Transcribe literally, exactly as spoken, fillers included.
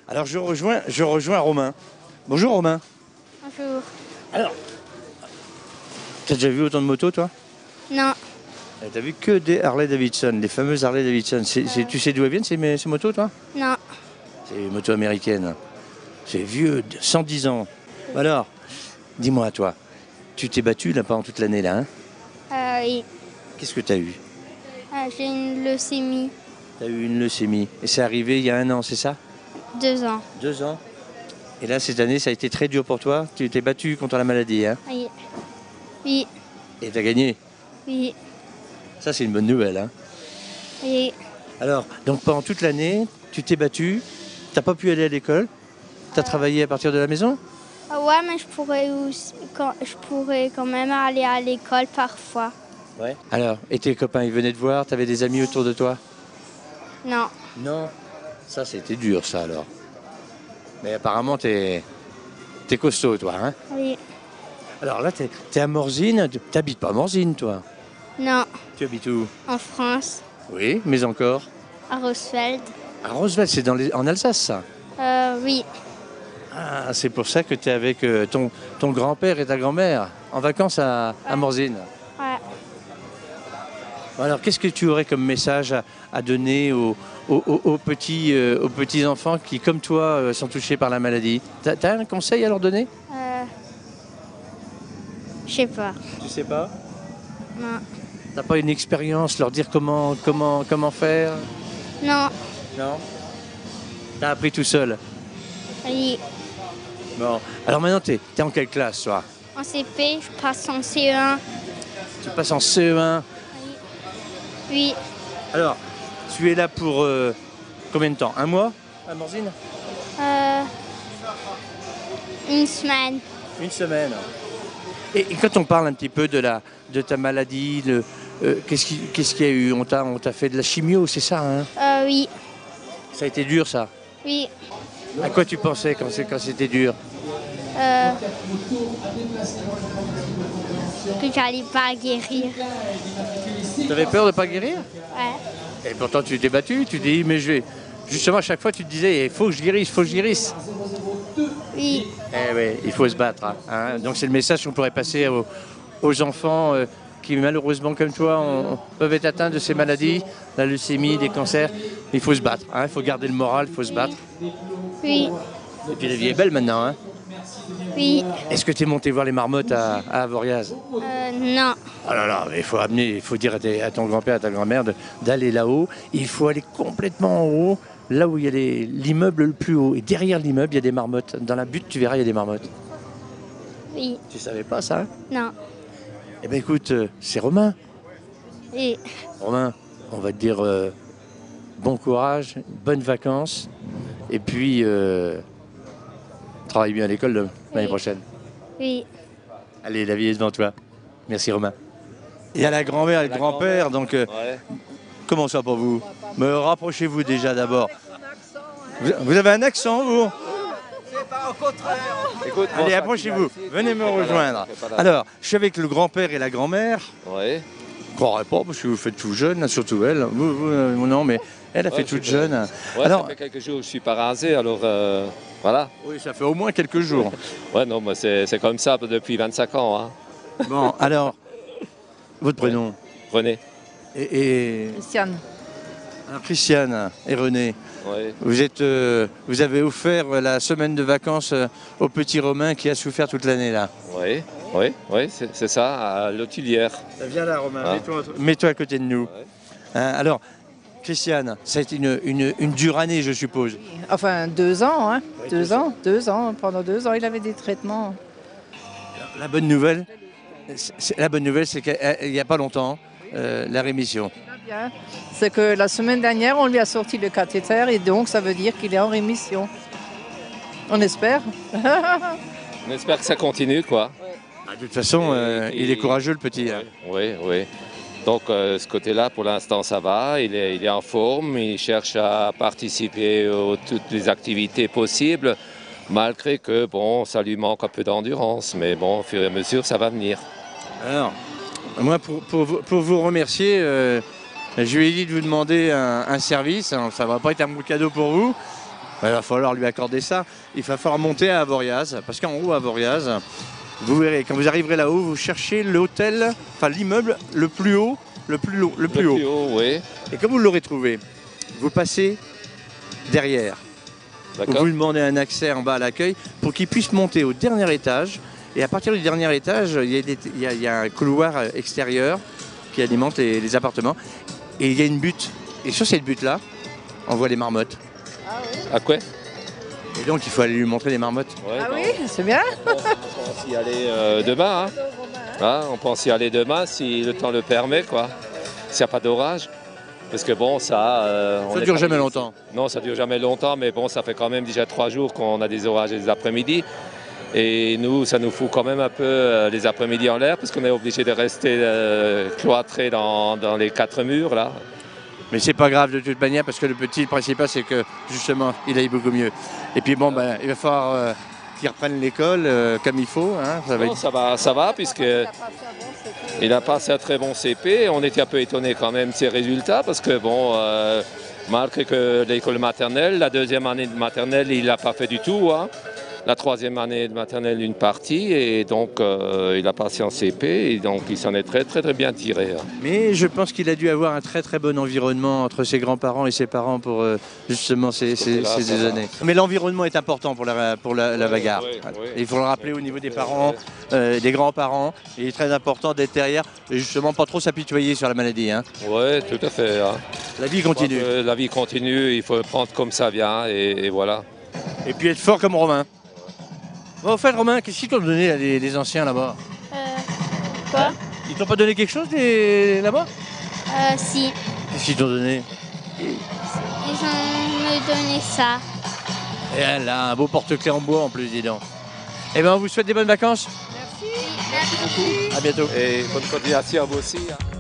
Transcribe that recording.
Alors je rejoins, je rejoins Romain. Bonjour Romain. Bonjour. Alors, t'as déjà vu autant de motos toi? Non. Eh, T'as vu que des Harley Davidson, les fameuses Harley Davidson. C'est- c'est- tu sais d'où elles viennent ces, ces motos toi? Non. C'est des motos américaines. C'est vieux, de cent dix ans. Alors, dis-moi toi, tu t'es battu là pendant toute l'année là, hein? Euh, oui. Qu'est-ce que t'as eu? Euh, j'ai une leucémie. T'as eu une leucémie. Et c'est arrivé il y a un an, c'est ça? Deux ans. Deux ans. Et là, cette année, ça a été très dur pour toi. Tu t'es battu contre la maladie, hein? Oui. Oui. Et t'as gagné. Oui. Ça, c'est une bonne nouvelle, hein? Oui. Alors, donc pendant toute l'année, tu t'es battu. T'as pas pu aller à l'école. T'as travaillé à partir de la maison. Ah ouais, mais je pourrais, aussi, quand, je pourrais quand même aller à l'école parfois. Ouais. Alors, et tes copains, ils venaient te voir. T'avais des amis autour de toi? Non. Non. Ça, c'était dur, ça, alors. Mais apparemment, t'es t'es costaud, toi, hein? Oui. Alors là, t'es es à Morzine. T'habites pas à Morzine, toi? Non. Tu habites où? En France. Oui, mais encore. À Rosfeld. À Roosevelt, c'est dans les- en Alsace, ça? Euh, oui. Ah, c'est pour ça que tu es avec euh, ton, ton grand-père et ta grand-mère en vacances à, à Morzine. Ouais. Alors, qu'est-ce que tu aurais comme message à, à donner aux, aux- aux- aux petits, euh, aux petits enfants qui, comme toi, euh, sont touchés par la maladie? T'as as un conseil à leur donner? Euh, je sais pas. Tu sais pas. Non. T'as pas une expérience, leur dire comment, comment, comment faire? Non. Non. T'as appris tout seul. Oui. Bon. Alors maintenant, t'es es en quelle classe, toi? En C P, je passe en C E un. Tu passes en C E un. Oui. Alors, tu es là pour euh, combien de temps? Un mois à Morzine? Euh, une semaine. Une semaine. Et, et quand on parle un petit peu de, la, de ta maladie, le, euh, qu'est-ce qui- qu'est-ce qu'il y a eu? On t'a on t'a fait de la chimio, c'est ça, hein? Euh, oui. Ça a été dur, ça. Oui. À quoi tu pensais quand c'est- quand c'était dur? Euh, que j'allais pas guérir. Tu avais peur de ne pas guérir? Ouais. Et pourtant, tu t'es battu, tu t'es dit, mais je vais... Justement, à chaque fois, tu te disais, il faut que je guérisse, il faut que je guérisse. Oui. Eh oui, il faut se battre, hein, hein. Donc c'est le message qu'on pourrait passer aux, aux enfants euh, qui, malheureusement, comme toi, ont- peuvent être atteints de ces maladies, la leucémie, des cancers. Il faut se battre, hein. Il faut garder le moral, il faut se battre. Oui. Et puis la vie est belle maintenant, hein. Oui. Est-ce que tu es monté voir les marmottes à, à Avoriaz? Euh, non. Oh là là, mais il faut amener, il faut dire à, tes- à ton grand-père, à ta grand-mère de- d'aller là-haut. Il faut aller complètement en haut, là où il y a les- l'immeuble le plus haut. Et derrière l'immeuble, il y a des marmottes. Dans la butte, tu verras, il y a des marmottes. Oui. Tu savais pas ça, hein? Non. Eh bien écoute, euh, c'est Romain. Oui. Romain, on va te dire euh, bon courage, bonnes vacances. Et puis, euh, travaille bien à l'école de- l'année Oui. prochaine. Oui. Allez, la vie est devant toi. Merci Romain. Il y a la grand-mère et le grand-père, donc euh, Ouais. comment ça pour vous? Me rapprochez-vous déjà d'abord. Vous, vous avez un accent, vous? Écoute, Allez, approchez-vous. Venez me rejoindre. Alors, je suis avec le grand-père et la grand-mère. Ouais. Je ne croirais pas, parce que vous faites tout jeune, surtout elle. Vous, vous, euh, non, mais elle a Ouais, fait je toute sais jeune. Ouais, Alors, ça fait quelques jours que je suis pas rasé, alors euh, voilà. oui, ça fait au moins quelques jours. Ouais, non, mais c'est c'est comme ça depuis vingt-cinq ans. Hein. Bon, alors, votre prénom? René. Et, et- Christiane. alors, Christiane et René, Ouais. vous, êtes, euh, vous avez offert la semaine de vacances euh, au petit Romain qui a souffert toute l'année, là. Oui, oui, oui, c'est c'est ça, à l'Autulière. Viens là, Romain, Ah. mets-toi mets-toi à côté de nous. Ouais. Hein, alors, Christiane, ça a été une, une- une dure année, je suppose. Enfin, deux ans, hein. Ouais, deux deux ans, deux ans. Pendant deux ans, il avait des traitements. La bonne nouvelle, c'est- c'est- la bonne nouvelle, c'est qu'il n'y a pas longtemps, euh, la rémission. Bien. C'est que la semaine dernière, on lui a sorti le cathéter et donc ça veut dire qu'il est en rémission. On espère. On espère que ça continue, quoi. Ah, de toute façon, euh, il est courageux, le petit. hein. Oui, oui. Donc, euh, ce côté-là, pour l'instant, ça va. Il est, il est en forme. Il cherche à participer à toutes les activités possibles, malgré que, bon, ça lui manque un peu d'endurance. Mais bon, au fur et à mesure, ça va venir. Alors, moi, pour, pour vous, pour vous remercier, euh, je lui ai dit de vous demander un, un service. Alors, ça ne va pas être un bon cadeau pour vous. Il va falloir lui accorder ça. Il va falloir monter à Avoriaz, parce qu'en haut à Avoriaz, vous verrez, quand vous arriverez là-haut, vous cherchez l'hôtel, enfin l'immeuble le plus haut, le plus haut, le plus Le haut. plus haut, oui. Et quand vous l'aurez trouvé, vous passez derrière. Vous D'accord. lui demandez un accès en bas à l'accueil pour qu'il puisse monter au dernier étage. Et à partir du dernier étage, il y a, des, il y a, il y a un couloir extérieur qui alimente les, les appartements. Et il y a une butte. Et sur cette butte-là, on voit les marmottes. À quoi? Et donc, il faut aller lui montrer les marmottes. Ouais, Ah bon, oui, c'est bien. On pense y aller euh, demain. Hein. Hein, on pense y aller demain si le temps le permet, quoi. S'il n'y a pas d'orage. Parce que bon, ça... Euh, on Ça est dure pas- jamais longtemps. Non, ça dure jamais longtemps, mais bon, ça fait quand même déjà trois jours qu'on a des orages les après-midi. Et nous, ça nous fout quand même un peu euh, les après-midi en l'air, parce qu'on est obligé de rester euh, cloîtrés dans, dans les quatre murs, là. Mais c'est pas grave de toute manière, parce que le petit, le principal, c'est que justement, il aille beaucoup mieux. Et puis bon, ben, il va falloir euh, qu'il reprenne l'école euh, comme il faut. Hein, ça va Non, être- ça va, ça va, puisque il a passé un très bon C P. On était un peu étonnés quand même de ses résultats, parce que bon, euh, malgré que l'école maternelle, la deuxième année de maternelle, il n'a pas fait du tout. Hein. La troisième année de maternelle, une partie, et donc euh, il a passé en C P, et donc il s'en est très très très bien tiré. Hein. Mais je pense qu'il a dû avoir un très très bon environnement entre ses grands-parents et ses parents pour euh, justement ces, ces, Là, ces ça deux va. années. Mais l'environnement est important pour la, pour la, la Ouais, bagarre. ouais, ouais. Il faut le rappeler au niveau des parents, euh, des grands-parents. Il est très important d'être derrière et justement pas trop s'apitoyer sur la maladie. Hein. Oui, tout à fait. Hein. La vie Je crois continue. que La vie continue, il faut le prendre comme ça vient, et, et voilà. Et puis être fort comme Romain. Bon, au fait, Romain, qu'est-ce qu'ils t'ont donné là, les, les anciens là-bas? Euh, quoi? Ils t'ont pas donné quelque chose les- là-bas? Euh, si. Qu'est-ce qu'ils t'ont donné? Ils ont me donné ça. Et elle a un beau porte-clés en bois en plus, dis donc. Eh bien, on vous souhaite des bonnes vacances. Merci. À bientôt. Et bonne continuation à vous aussi. Hein.